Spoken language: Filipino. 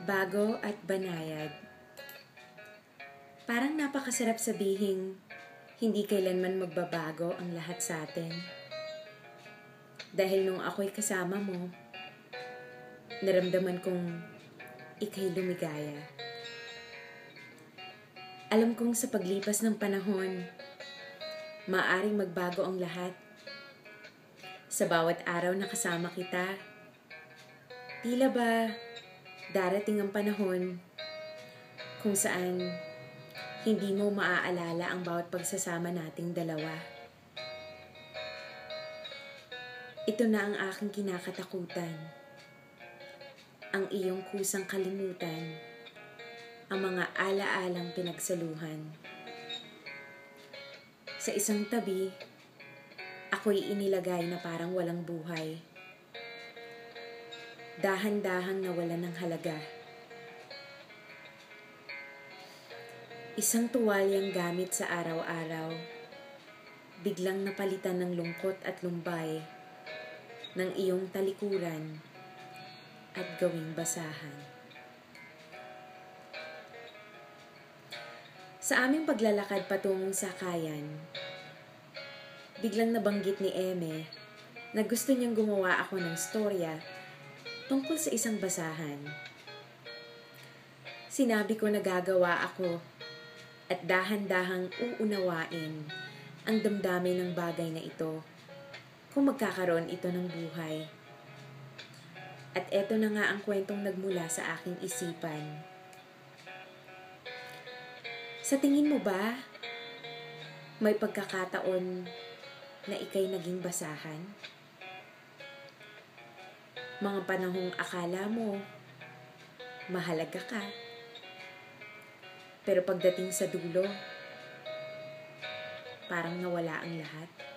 Bago at banayad. Parang napakasarap sabihing hindi kailanman magbabago ang lahat sa atin. Dahil nung ako'y kasama mo, naramdaman kong ika'y lumigaya. Alam kong sa paglipas ng panahon, maaaring magbago ang lahat. Sa bawat araw na kasama kita, tila ba darating ang panahon kung saan hindi mo maaalala ang bawat pagsasama nating dalawa. Ito na ang aking kinakatakutan, ang iyong kusang kalimutan, ang mga alaalang pinagsaluhan. Sa isang tabi, ako'y inilagay na parang walang buhay. Dahan-dahang nawalan ng halaga. Isang tuwalyang gamit sa araw-araw, biglang napalitan ng lungkot at lumbay ng iyong talikuran at gawing basahan. Sa aming paglalakad patungong sakayan, biglang nabanggit ni Eme na gusto niyang gumawa ako ng storya tungkol sa isang basahan. Sinabi ko na gagawa ako at dahan-dahang uunawain ang damdamin ng bagay na ito kung magkakaroon ito ng buhay. At eto na nga ang kwentong nagmula sa aking isipan. Sa tingin mo ba, may pagkakataon na ika'y naging basahan? Mga panahong akala mo, mahalaga ka. Pero pagdating sa dulo, parang nawala ang lahat.